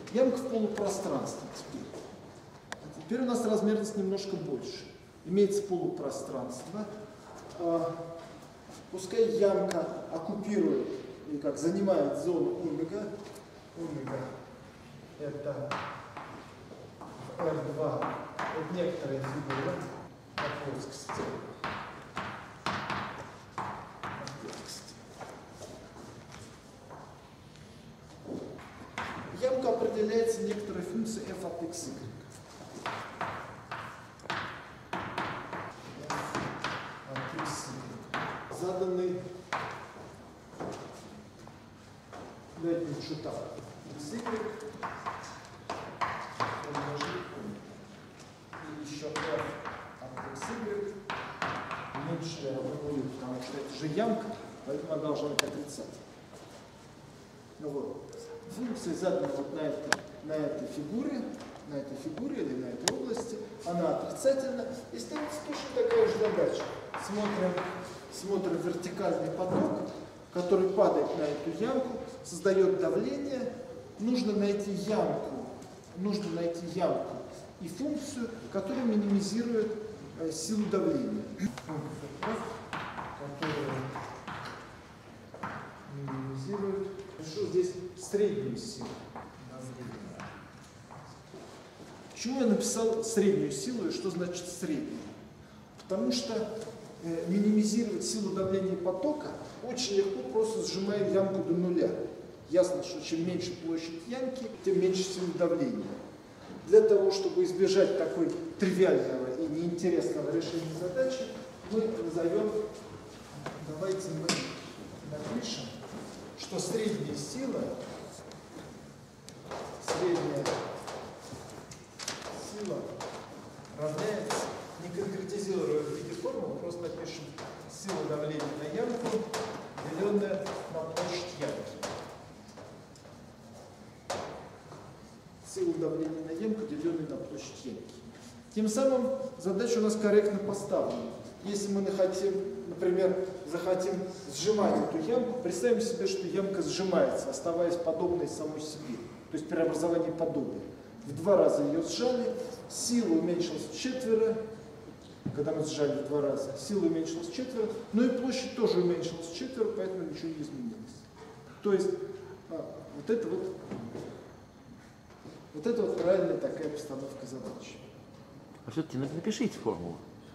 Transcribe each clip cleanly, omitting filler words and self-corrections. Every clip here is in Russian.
Ямка в полупространстве теперь. А теперь у нас размерность немножко больше. Имеется полупространство. Пускай ямка оккупирует, или как занимает зону омега. Омега это R2, вот некоторая фигура на плоскости. Ямка определяется некоторой функцией f от xy. Заданный, давайте лучше так, xy умножить и еще f от xy меньше равно нулю, потому что это же ямка, поэтому она должна быть отрицательной. Ну вот, функция задана вот на этой фигуре или на этой области, она отрицательна, и ставится точно такая же задача. Смотрим вертикальный поток, который падает на эту ямку, создает давление. Нужно найти ямку и функцию, которая минимизирует силу давления. Которая минимизирует, что здесь среднюю силу давления. Почему я написал среднюю силу и что значит среднюю? Потому что минимизировать силу давления потока очень легко, просто сжимая ямку до нуля. Ясно, что чем меньше площадь ямки, тем меньше сила давления. Для того, чтобы избежать такой тривиального и неинтересного решения задачи, мы назовем, давайте мы напишем, что средняя сила равняется, не конкретизируя в виде формулы, просто напишем сила давления на ямку, деленная на площадь ямки. Сила давления на ямку, деленная на площадь ямки. Тем самым задача у нас корректно поставлена. Если мы например, захотим сжимать эту ямку, представим себе, что ямка сжимается, оставаясь подобной самой себе. То есть преобразование подобия. В 2 раза ее сжали, сила уменьшилась в 4, когда мы сжали в 2 раза, сила уменьшилась в 4, но и площадь тоже уменьшилась в 4, поэтому ничего не изменилось. То есть вот это вот правильная такая постановка задачи. А все-таки напишите формулу.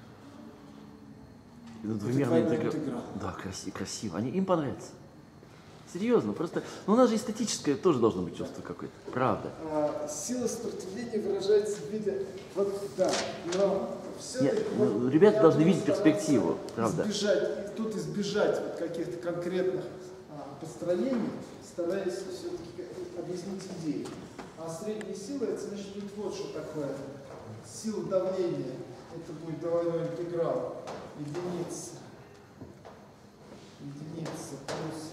Двойной интеграл. Да, красиво. Им понравится. Серьезно, просто. Ну, у нас же эстетическое тоже должно быть чувство какое-то. Правда. Сила сопротивления выражается в виде. Вот да, но все-таки. Ребята должны видеть перспективу, правда. Избежать вот каких-то конкретных построений, стараясь все-таки объяснить идею. А средняя сила, это значит вот что такое. Сила давления, это будет двойной интеграл единица плюс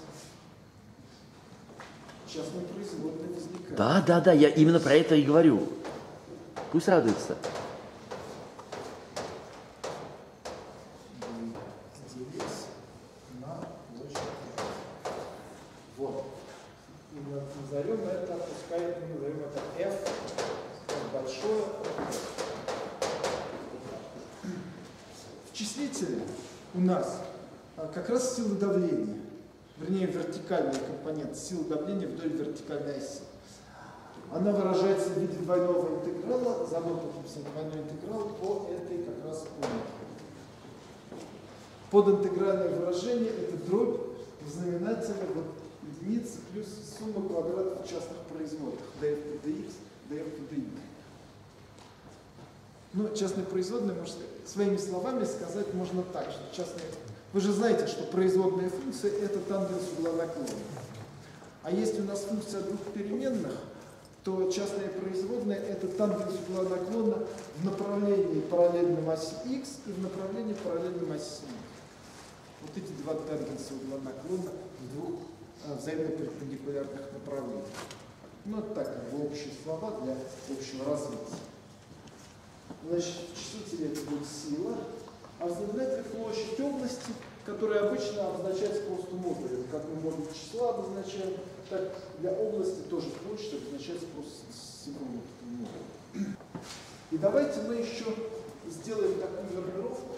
частная производная возникает. Да, я именно про это и говорю. Пусть радуется. Делись на площадь. Вот. И назовем это, пускай назовем это F, большое. В числителе у нас как раз сила давления, вернее вертикальный компонент, сила давления вдоль вертикальной оси. Она выражается в виде двойного интеграла, заодно написано двойной интеграл по этой как раз формуле. Подинтегральное выражение – это дробь в знаменателе вот, единицы плюс сумма квадратов частных производных df по dx, df по dy. Ну, частные производные, можно своими словами сказать можно так, что вы же знаете, что производная функция – это тангенс угла наклона. А если у нас функция двух переменных, то частная производная – это тангенс угла наклона в направлении параллельном оси x и в направлении параллельном оси y. Вот эти два тангенса угла наклона в двух взаимно перпендикулярных направлениях. Ну, это так, как бы общие слова для общего развития. Значит, в числителе это будет сила, а в знаменателе площадь области, которая обычно обозначается просто модулем. Как мы модуль числа обозначаем, так для области тоже площадь обозначается просто давайте мы еще сделаем такую нормировку.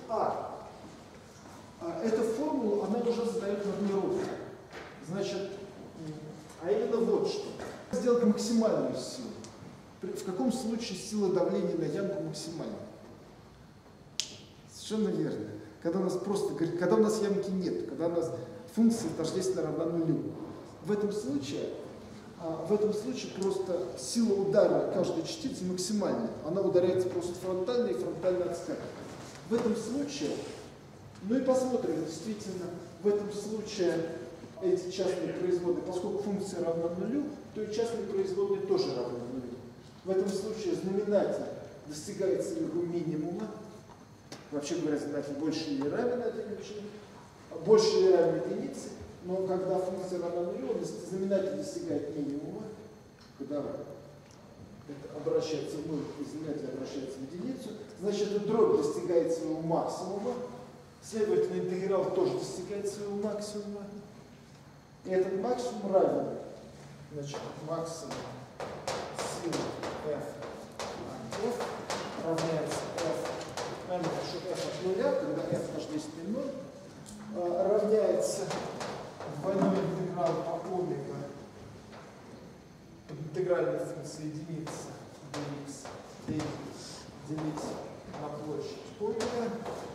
Эта формула, она уже задает нормировку. Значит, а именно вот что. Сделать максимальную силу. В каком случае сила давления на ямку максимальна? Совершенно верно. Когда у нас когда у нас ямки нет, когда у нас функция тождественно равна нулю. В этом случае просто сила удара каждой частицы максимальна. Она ударяется просто фронтально и фронтально отскакивает. В этом случае, ну и посмотрим, действительно, в этом случае эти частные производные, поскольку функция равна нулю, то и частные производные тоже равны нулю. В этом случае знаменатель достигает своего минимума. Вообще говоря, знаменатель больше или равен этой величине, больше или равен единице, но когда функция равна нулю, знаменатель достигает минимума, когда это обращается в нуль, и знаменатель обращается в единицу, значит, эта дробь достигает своего максимума, следовательно, интеграл тоже достигает своего максимума. И этот максимум равен, значит, максимум силы f от f равняется f, что f от нуля, когда f тождественный ноль, равняется двойной интеграл по омега под интегральной функцией единицы dx делить на площадь омега.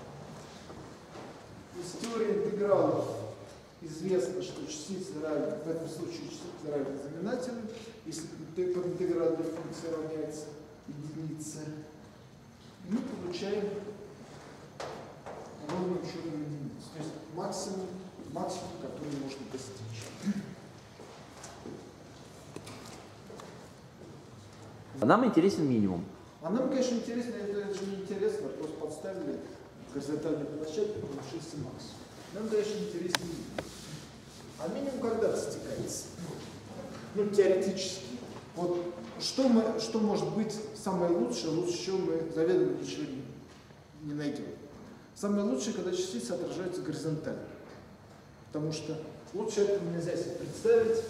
Из теории интегралов известно, что частица равен, в этом случае частица равен знаменателю, если под интегральной функцией равняется единице, мы получаем ровным счетом единицу. То есть максимум, который можно достичь. Нам интересен минимум. А нам, конечно, интересно, это же не интересно, просто подставили горизонтальную площадку, получился максимум. Нам, конечно, интересен минимум. А минимум когда достигается? Ну, теоретически. Вот что может быть самое лучшее, лучше чего мы заведомо ничего не найдем. Самое лучшее, когда частицы отражаются горизонтально. Потому что лучше это нельзя себе представить.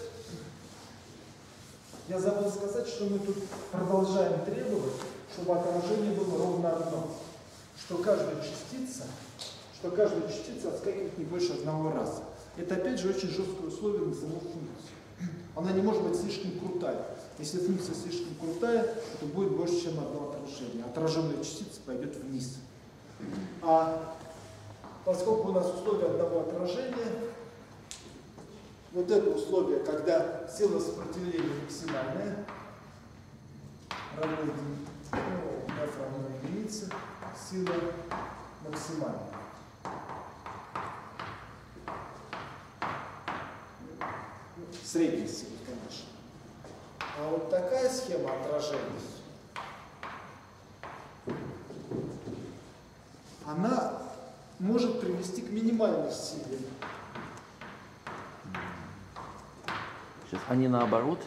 Я забыл сказать, что мы тут продолжаем требовать, чтобы отражение было ровно одно. Что каждая частица отскакивает не больше одного раза. Это опять же очень жесткое условие на саму функцию. Она не может быть слишком крутая. Если функция слишком крутая, то будет больше, чем одно отражение. Отраженная частица пойдет вниз. А поскольку у нас условие одного отражения, вот это условие, когда сила сопротивления максимальная, равно f равно единице, сила максимальная. Средняя сила, конечно. А вот такая схема отражения, она может привести к минимальной силе. Сейчас, а не наоборот?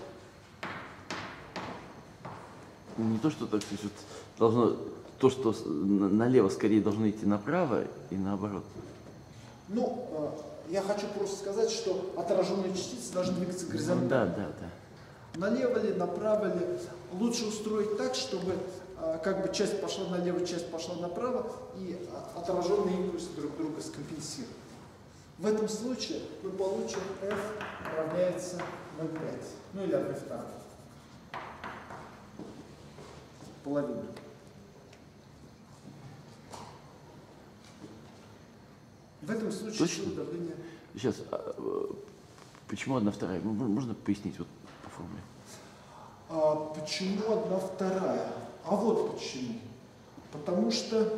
Не то, что так сказать, должно, то, что налево скорее должно идти направо и наоборот. Ну, я хочу просто сказать, что отраженные частицы должны двигаться горизонтально. Да. Налево ли, направо ли. Лучше устроить так, чтобы как бы часть пошла налево, часть пошла направо, и отраженные импульсы друг друга скомпенсируют. В этом случае мы получим f равняется 0,5. Ну или 1/2. Половина. В этом случае сила давления... Сейчас, почему 1/2? Можно пояснить вот по формуле? Почему 1/2? А вот почему. Потому что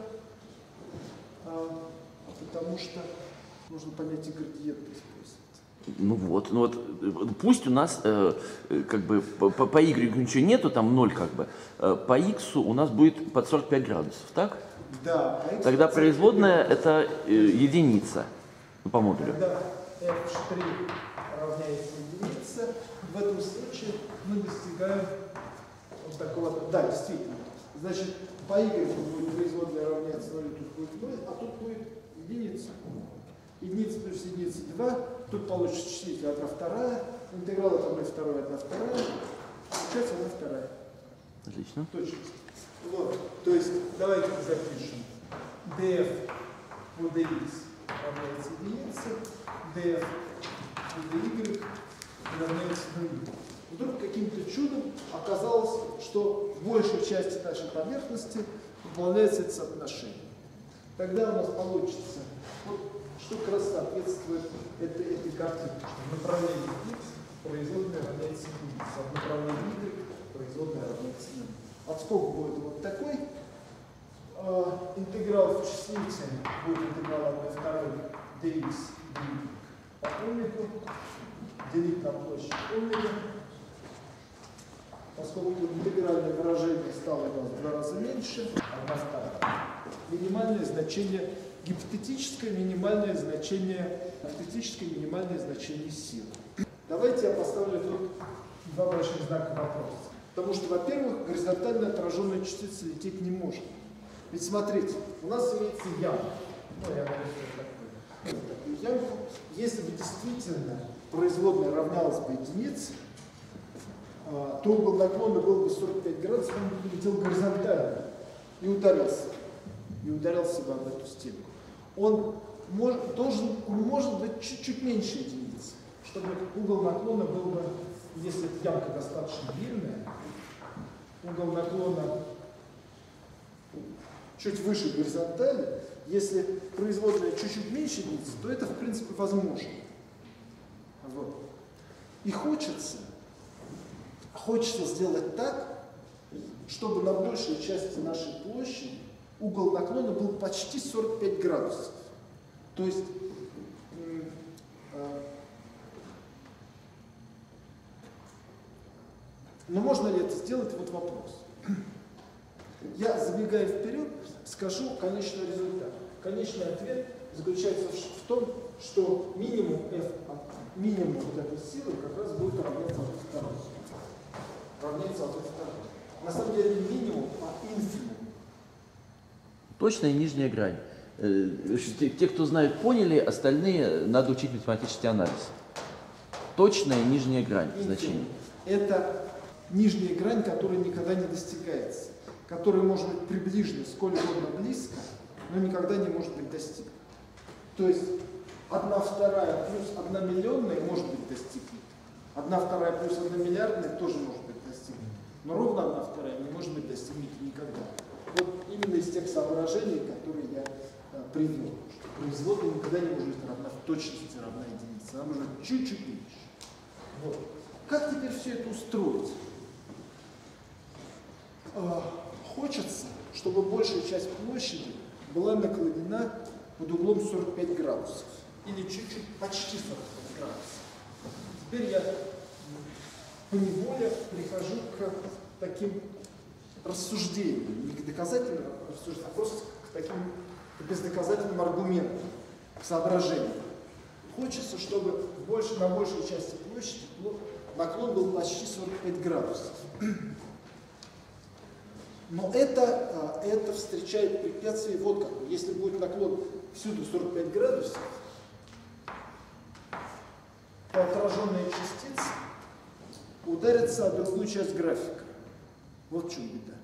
нужно понятие градиента использовать. Ну вот, пусть у нас как бы по y ничего нету, там 0 как бы, по x у нас будет под 45 градусов, так? Да. Тогда производная это единица по модулю. Когда f' равняется единице, в этом случае мы достигаем вот такого, да, действительно. Значит, по y будет производная равняться 0, тут будет 0, а тут будет единица. Единица плюс единица 2, тут получится числитель 1/2, интеграл от 1/2, 1/2, получается 1/2. Отлично. Точность. Вот, то есть давайте запишем. df по dx равняется единице, df по dy равняется нулю. Вдруг каким-то чудом оказалось, что большая часть нашей поверхности выполняется это соотношение. Тогда у нас получится, вот, что как раз соответствует этой картинке, что в направлении x производная равняется единице, а в направлении y производная равняется нулю. Отскок будет вот такой. Интеграл в числителе будет интеграл 1/2 dx dy по омегу, делить на площадь омега. Поскольку интегральное выражение стало у нас в 2 раза меньше, 1/2. Минимальное значение, гипотетическое минимальное значение силы. Давайте я поставлю тут два больших знака вопроса. Потому что, во-первых, горизонтально отраженная частица лететь не может. Ведь смотрите, у нас имеется ямка. Ну, я нарисую такую ямку. Если бы действительно производная равнялась бы единице, то угол наклона был бы 45 градусов, он бы летел горизонтально и ударился бы об эту стенку. Он может быть чуть-чуть меньше единицы, чтобы угол наклона был бы, если эта ямка достаточно длинная, угол наклона чуть выше горизонтали, если производная чуть-чуть меньше единицы, то это в принципе возможно. Вот. И хочется сделать так, чтобы на большей части нашей площади угол наклона был почти 45 градусов. То есть но можно ли это сделать? Вот вопрос. Я, забегая вперед, скажу конечный результат. Конечный ответ заключается в том, что минимум F от минимум вот этой силы как раз будет равняться от второй. На самом деле не минимум, а инфимум. Точная нижняя грань. Те, кто знают, поняли, остальные надо учить математический анализ. Точная нижняя грань значения. Это нижняя грань, которая никогда не достигается, которая может быть приближена сколь угодно близко, но никогда не может быть достигнута. То есть 1/2 плюс 1 миллионная может быть достигнута, 1/2 плюс 1 миллиардная тоже может быть достигнута, но ровно 1/2 не может быть достигнута никогда. Вот именно из тех соображений, которые я привел, что производная никогда не может быть равна в точности равна единице, она может быть чуть-чуть меньше. Вот. Как теперь все это устроить? Хочется, чтобы большая часть площади была наклонена под углом 45 градусов. Или чуть-чуть, почти 45 градусов. Теперь я поневоле прихожу к таким рассуждениям, не к доказательным рассуждениям, а просто к таким бездоказательным аргументам, к соображениям. Хочется, чтобы на большей части площади наклон был почти 45 градусов. Но это встречает препятствие вот какое. Если будет наклон всюду 45 градусов, то отраженная частица ударится о другую часть графика. Вот в чем беда.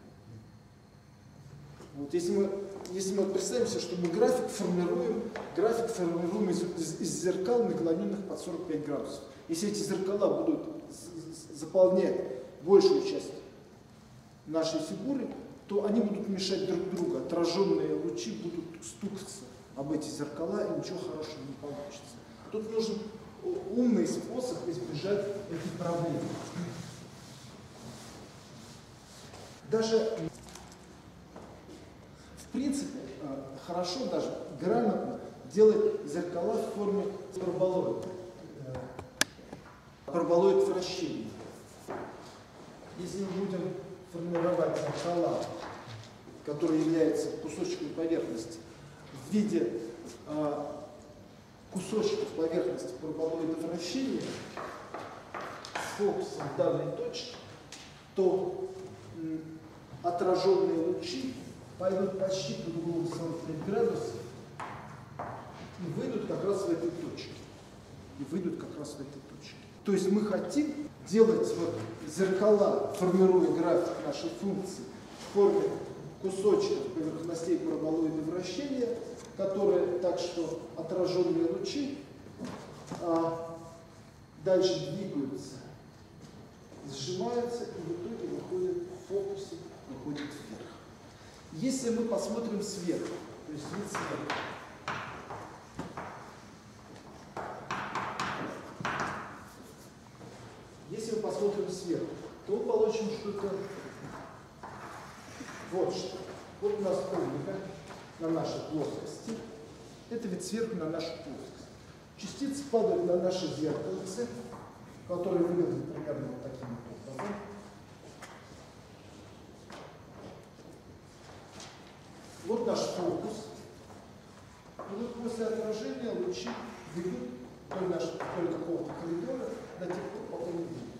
Вот если мы представим себе, что мы график формируем из зеркал, наклоненных под 45 градусов. Если эти зеркала будут заполнять большую часть нашей фигуры, то они будут мешать друг другу. Отраженные лучи будут стукаться об эти зеркала, и ничего хорошего не получится. Тут нужен умный способ избежать этих проблем. Даже в принципе хорошо, даже грамотно делать зеркала в форме параболоид вращения. Если мы будем формировать зеркала, которые являются кусочками поверхности, в виде кусочков поверхности параболоида вращения с фокусом в данной точке, то отраженные лучи пойдут почти под углом 45 градусов и выйдут как раз в этой точке. То есть мы хотим делать зеркала, формируя график нашей функции, в форме кусочков поверхностей параболоида вращения, которые так что отраженные лучи дальше двигаются, сжимаются и в итоге выходят в фокусе, выходят вверх. Если мы посмотрим сверху, то есть вид сверху, если мы посмотрим сверху, то мы получим что-то вот что. Вот у нас публика на нашей плоскости. Это вид сверху на нашу плоскость. Частицы падают на наши зеркальце, которые выглядят примерно вот таким образом. Вот наш фокус. И вот после отражения лучи бегут вдоль какого-то коридора до тех пор, пока не бегут.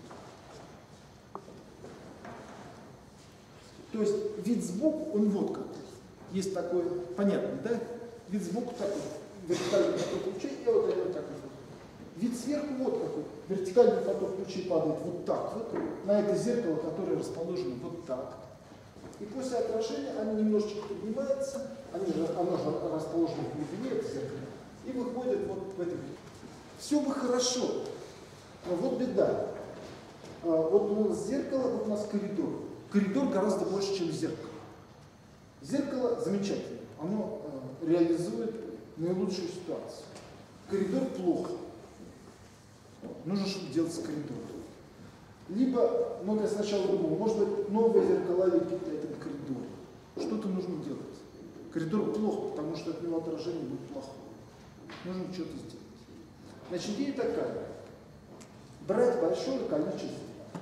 То есть вид сбоку, он вот какой. Есть такой, понятно, да? Вид сбоку такой, вертикальный поток лучей, и вот это такой. Вид сверху вот какой. Вертикальный поток лучей падает вот так вот, на это зеркало, которое расположено вот так. И после отражения они немножечко поднимаются, оно же расположено в глубине, это зеркало, и выходят вот в это. Все бы хорошо, но вот беда. Вот у нас зеркало, вот у нас коридор. Коридор гораздо больше, чем зеркало. Зеркало замечательно, оно реализует наилучшую ситуацию. Коридор плохо. Нужно что-то делать с коридором. Либо, я сначала думал, может быть, новые зеркала лепить на этом коридоре. Что-то нужно делать. Коридор плохо, потому что от него отражение будет плохое. Нужно что-то сделать. Значит, идея такая. Брать большое количество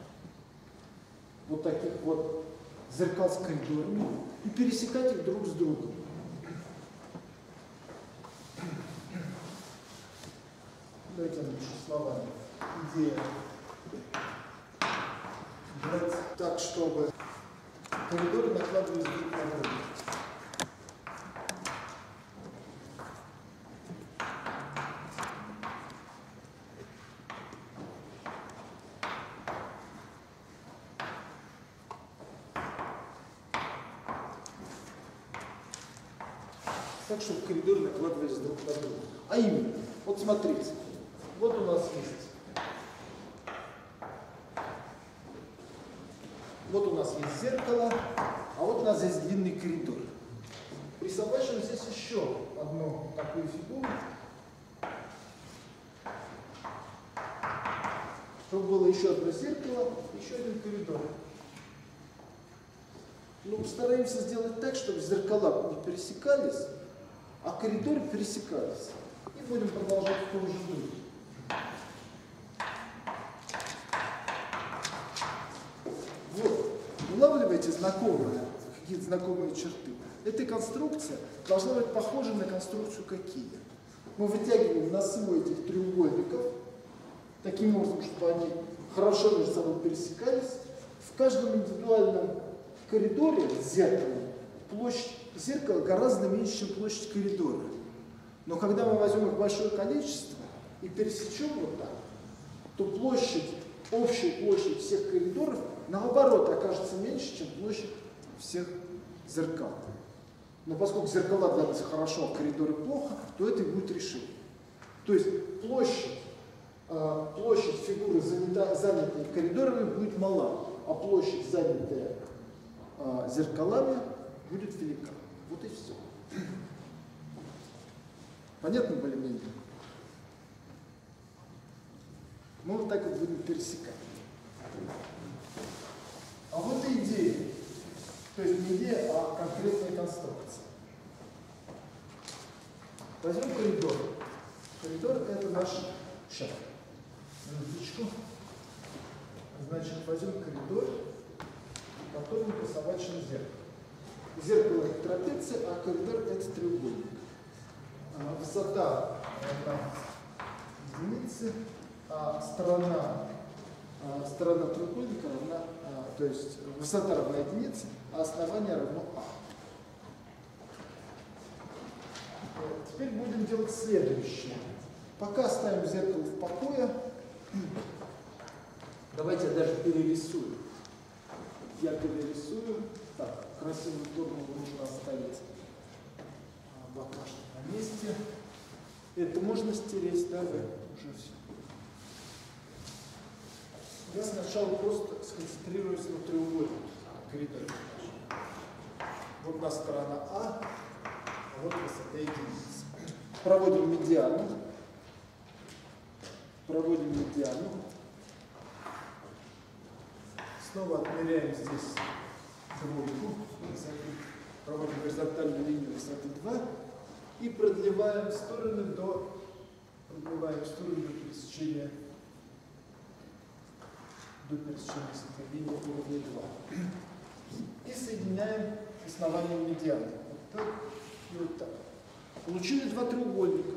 вот таких вот зеркал с коридорами и пересекать их друг с другом. Давайте я напишу словами. Идея брать так, чтобы коридоры накладывались друг на друга. Так, чтобы коридоры накладывались друг на друга. А именно, вот смотрите, вот у нас есть. Вот у нас есть зеркало, а вот у нас здесь длинный коридор. Присобачим здесь еще одну такую фигуру, чтобы было еще одно зеркало, еще один коридор. Постараемся сделать так, чтобы зеркала не пересекались, а коридоры пересекались. И будем продолжать в том же духе. Вот. Улавливаете какие-то знакомые черты. Эта конструкция должна быть похожа на конструкцию какие? Мы вытягиваем носы у этих треугольников таким образом, чтобы они хорошо между собой пересекались. В каждом индивидуальном коридоре с зеркалом площадь зеркала гораздо меньше, чем площадь коридора. Но когда мы возьмем их большое количество и пересечем вот так, то общая площадь всех коридоров, наоборот, окажется меньше, чем площадь всех зеркал. Но поскольку зеркала даются хорошо, а коридоры плохо, то это и будет решение. То есть площадь фигуры, занятой коридорами, будет мала, а площадь, занятая зеркалами, будет велика. Вот и все. Понятно более-менее? Мы вот так вот будем пересекать. А вот и идея. То есть не идея, а конкретная конструкция. Возьмем коридор. Коридор — это наш шаг. Минуточку. Значит, возьмем коридор, которым присобачено зеркало. Зеркало — это трапеция, а коридор — это треугольник. Высота равна единице, а сторона треугольника равна, то есть высота равна единице, а основание равно А. Теперь будем делать следующее. Пока оставим зеркало в покое, давайте я даже перерисую. я перерисую. Так, красивую формулу нужно оставить пока что на месте. Это можно стереть, да? Уже все. Я сначала просто сконцентрируюсь на треугольнике. Коридор. Вот у нас сторона А вот высота единицы. Проводим медиану. Проводим медиану. Снова отмеряем здесь двойку. Проводим горизонтальную линию высоты 2. И продлеваем стороны до пересечения высоты линии уровня 2. И соединяем основанием медианы. Вот так и вот так. Получили два треугольника.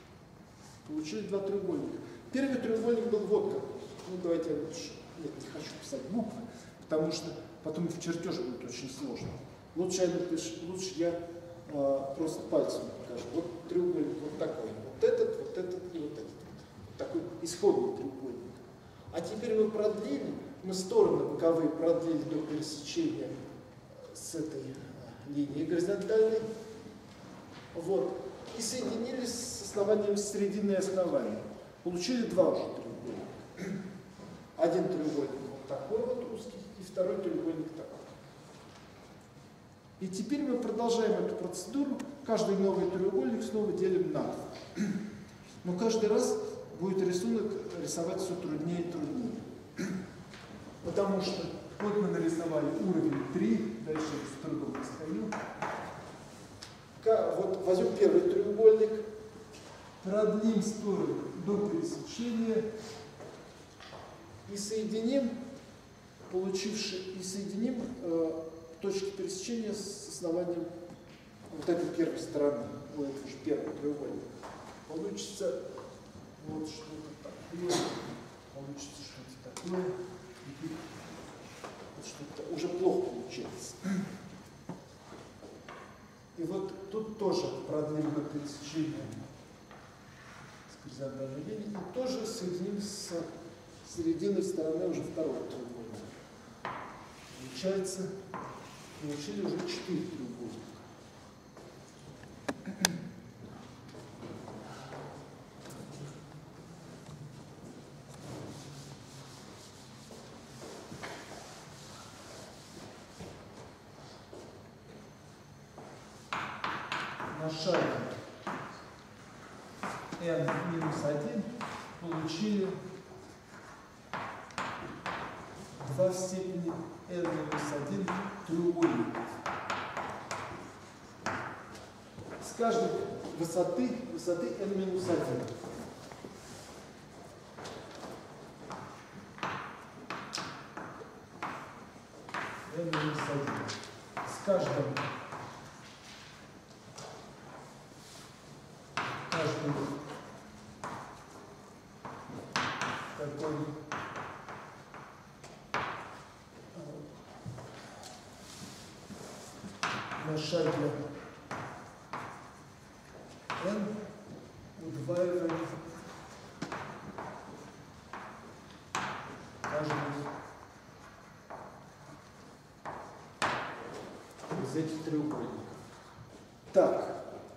Первый треугольник был вот как. Ну, давайте я лучше. Нет, не хочу писать буквы, потому что потом в чертеже будет очень сложно. Лучше я просто пальцем покажу. Вот треугольник вот такой. Вот этот и вот этот. Вот такой исходный треугольник. А теперь мы стороны боковые продлили до пересечения с этой линией горизонтальной. Вот. И соединились с основанием середины и основания. Получили два уже треугольника. Один треугольник вот такой вот узкий, и второй треугольник такой. И теперь мы продолжаем эту процедуру. Каждый новый треугольник снова делим на 2. Но каждый раз будет рисунок рисовать все труднее и труднее. Потому что вот мы нарисовали уровень 3, дальше я с трудом достаю. Вот возьмем первый треугольник, продлим сторону до пересечения и соединим точки пересечения с основанием вот этой первой стороны, вот этого же первого треугольника. Получится вот что-то такое, вот что-то уже плохо получается. И вот тут тоже продлим до пересечения с горизонтальной линией и тоже соединим с серединой стороны уже второго треугольника. Получили уже 4 треугольника. На шаге n-1 получили 2 в степени n-1 треугольников. С каждой высоты n-1. С каждой такой на шаге n удваиваем каждый из этих треугольников. Так.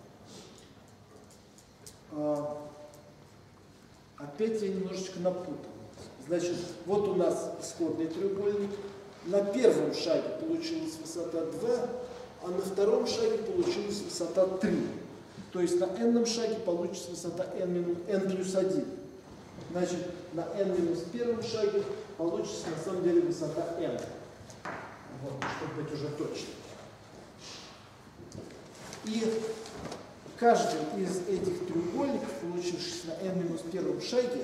Опять я немножечко напутал. Значит, вот у нас исходный треугольник. На первом шаге получилась высота 2, а на втором шаге получилась высота 3. То есть на n-ном шаге получится высота n+1. Значит, на n-1 шаге получится на самом деле высота n. Вот, чтобы быть уже точно. И каждый из этих треугольников, получившихся на n-1 шаге,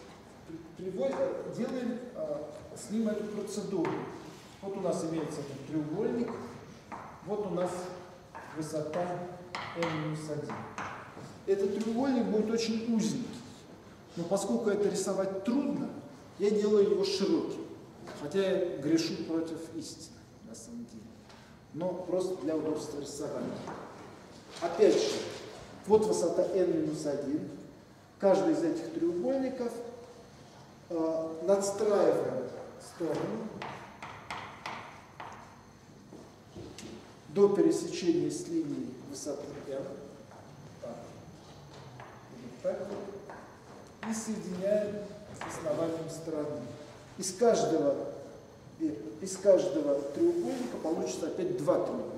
делаем с ним эту процедуру. Вот у нас имеется этот треугольник, вот у нас высота n-1. Этот треугольник будет очень узенький, но поскольку это рисовать трудно, я делаю его широким, хотя я грешу против истины, на самом деле, но просто для удобства рисования. Опять же, вот высота n-1. Каждый из этих треугольников надстраиваем сторону до пересечения с линией высоты n. Так. Вот так вот. И соединяем с основанием стороны. Из каждого треугольника получится опять два треугольника.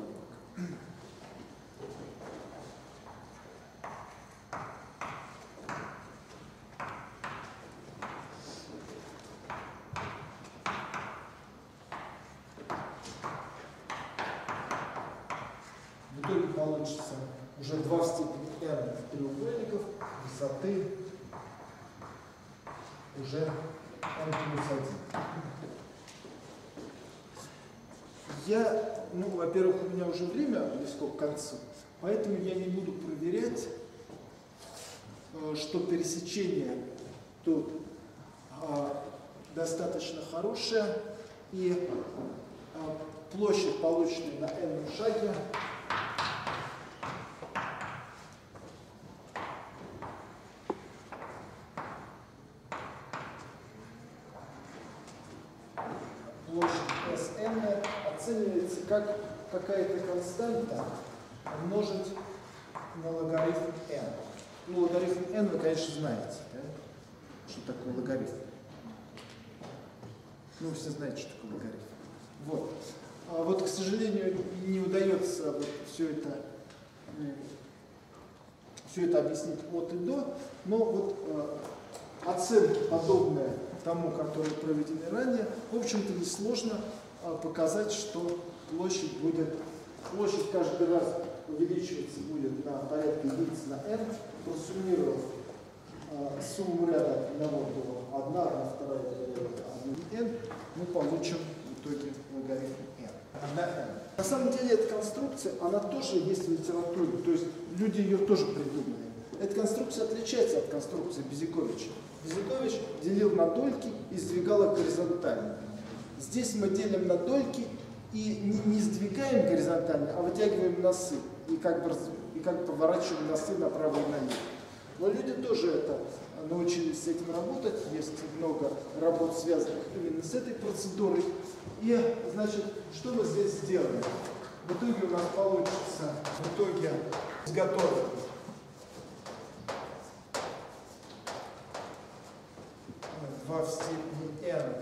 В итоге получится уже 2 в степени n треугольников высоты уже n плюс 1. Во-первых, у меня уже время близко к концу, поэтому я не буду проверять, что пересечение тут достаточно хорошее, и площадь, полученная на n шаге, площадь Sn оценивается как какая-то константа умножить на логарифм n. Логарифм n вы, конечно, знаете, да? Что такое логарифм. Все знаете, что такое логарифм. Вот. А вот, к сожалению, не удается все это объяснить от и до, но вот оценки, подобные тому, которые проведены ранее, в общем-то несложно показать, что площадь каждый раз увеличиваться будет на порядке единиц на n, просуммировав сумму ряда одного до 1, на вторая n, мы получим в итоге логарифм n. На самом деле эта конструкция, она тоже есть в литературе, то есть люди ее тоже придумали. Эта конструкция отличается от конструкции Безиковича. Безикович делил на дольки и сдвигал их горизонтально. Здесь мы делим на дольки и не сдвигаем горизонтально, а вытягиваем носы и как бы поворачиваем носы направо и налево. Но люди тоже научились с этим работать, есть много работ, связанных именно с этой процедурой. И, значит, что мы здесь сделаем? В итоге у нас получится, изготовим 2 в степени n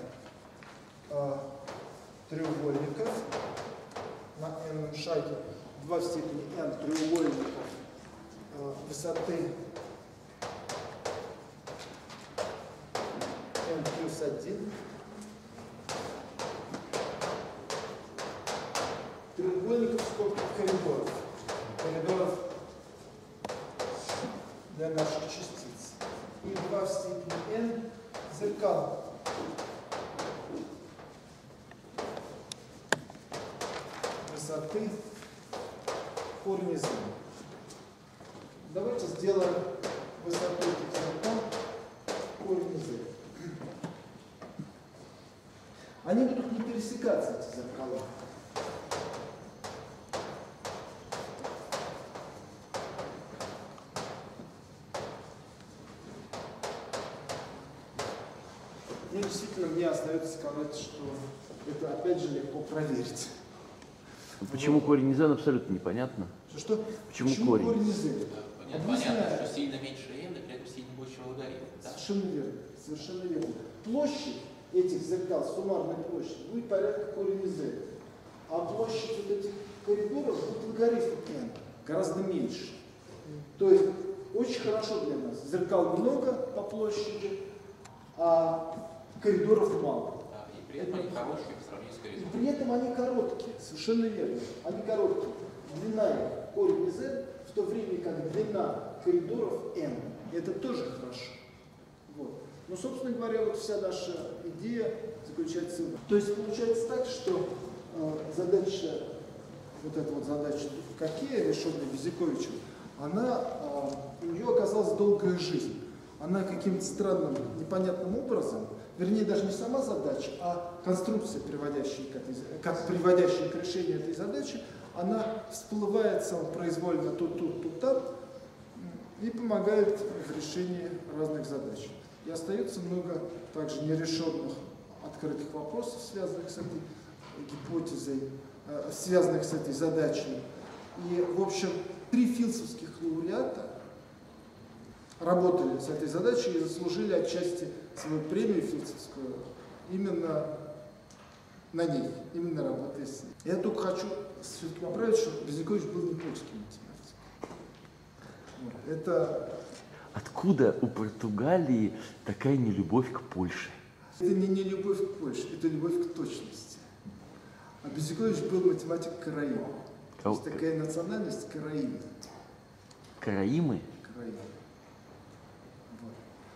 треугольников на n шаге, 2 в степени n треугольников высоты n плюс 1. Треугольников сколько коридоров? Коридоров для наших частиц. И 2 в степени n зеркал. Высоты корень из n. Давайте сделаем высоту этих зеркал корень из n. Они будут не пересекаться, эти зеркала. Действительно, мне остается сказать, что это опять же легко проверить. Почему корень из n абсолютно непонятно. Что? Почему корень из n? Понятно, что сильно меньше n, и при этом сильно больше логарифм. Да? Совершенно верно. Площадь этих зеркал, суммарная площадь, будет порядка корень из n. А площадь вот этих коридоров будет логарифм n, гораздо меньше. То есть очень хорошо для нас. Зеркал много по площади, а коридоров мало. Да, и при этом они хорошие по сравнению с коридором. И при этом они короткие, совершенно верно. Они короткие. Длина их корень из n, в то время как длина коридоров n. Это тоже хорошо. Вот. Но, собственно говоря, вот вся наша идея заключается в этом. То есть получается так, что задача, вот эта вот задача какие, решенная Безиковичем, у нее оказалась долгая жизнь. Она каким-то странным, непонятным образом, вернее, даже не сама задача, а конструкция, приводящая к решению этой задачи, она всплывает самопроизвольно тут, там, и помогает в решении разных задач. И остается много также нерешенных открытых вопросов, связанных с этой гипотезой. связанных с этой задачей. И, в общем, 3 филдсовских лауреата работали с этой задачей и заслужили отчасти свою премию филдсовскую именно на ней, именно работая с ней. Я только хочу все-таки поправить, что Безрукович был не польский математик. Вот. Это Откуда у Португалии такая нелюбовь к Польше? не любовь к Польше, это любовь к точности. А Безрукович был математик караим. Есть такая национальность караим. Караимы? Караим. Вот.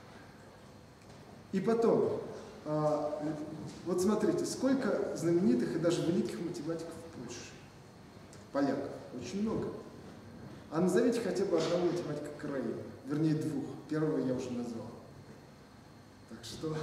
И потом, вот смотрите, сколько знаменитых и даже великих математиков в Польше. Поляков. Очень много. А назовите хотя бы одного математика караима. Вернее, 2. Первого я уже назвал. Так что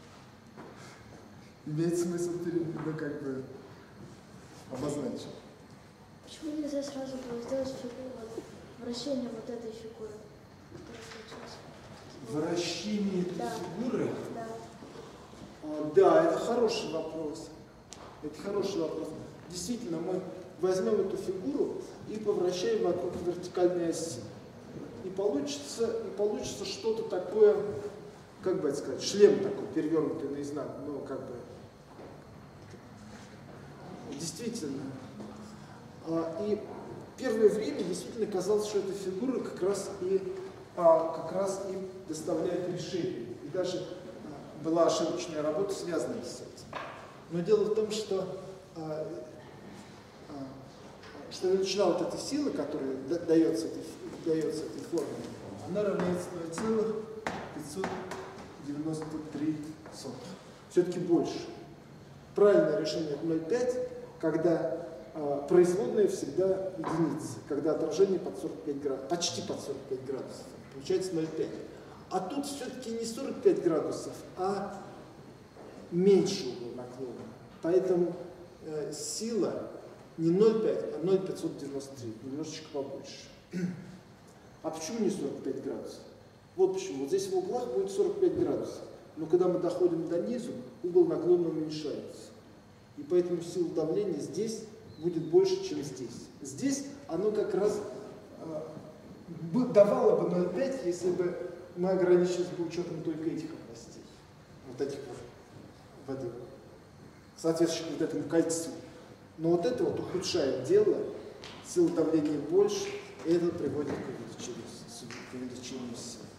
имеет смысл как бы обозначить. Почему нельзя сразу было сделать фигуру, вращение вот этой фигуры, которая случилась? Вращение этой Да. фигуры? Да. Да, это хороший вопрос. Это хороший вопрос. Действительно, мы возьмем эту фигуру и повращаем вокруг вертикальной оси. И получится что-то такое, как бы это сказать, шлем такой, перевернутый наизнанку, ну, как бы. Действительно. И первое время действительно казалось, что эта фигура как раз и доставляет решение. И даже была ошибочная работа, связанная с этим. Но дело в том, что величина вот этой силы, которая дается этой форме, она равняется 0,593. Все-таки больше. Правильное решение 0,5, когда производная всегда единица, когда отражение под 45 градусов, почти под 45 градусов, получается 0,5. А тут все-таки не 45 градусов, а меньше угол наклона. Поэтому сила не 0,5, а 0,593, немножечко побольше. А почему не 45 градусов? Вот почему. Вот здесь в углах будет 45 градусов. Но когда мы доходим до низу, угол наклона уменьшается. И поэтому сила давления здесь будет больше, чем здесь. Здесь оно как раз давало бы 0,5, если бы мы ограничились бы учетом только этих областей. Вот этих вот, соответствующих вот этому кольцу. Но вот это вот ухудшает дело, сила давления больше, и это приводит к увеличению сил.